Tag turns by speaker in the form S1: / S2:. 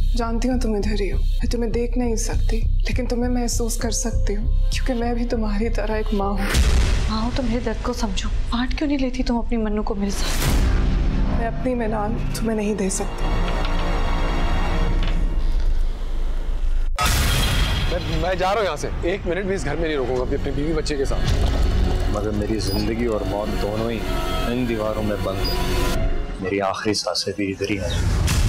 S1: जानती हूँ तुम इधर ही हो, मैं तुम्हें देख नहीं सकती, लेकिन तुम्हें महसूस कर सकती हूँ क्योंकि मैं भी तुम्हारी तरह एक माँ हूँ।
S2: माँ हो तो मेरे दर्द को समझो। बांट क्यों नहीं लेती तुम अपनी मन्नू को मेरे साथ?
S1: मैं अपनी मिलान तुम्हें नहीं दे सकती।
S3: मैं जा रहा हूँ यहाँ से। 1 मिनट भी इस घर में नहीं रुकूंगा अपनी बीवी बच्चे के साथ।
S4: मगर मेरी जिंदगी और मौत दोनों ही इन दीवारों में बंद है। मेरी आखिरी सांसें भी इधर ही हैं।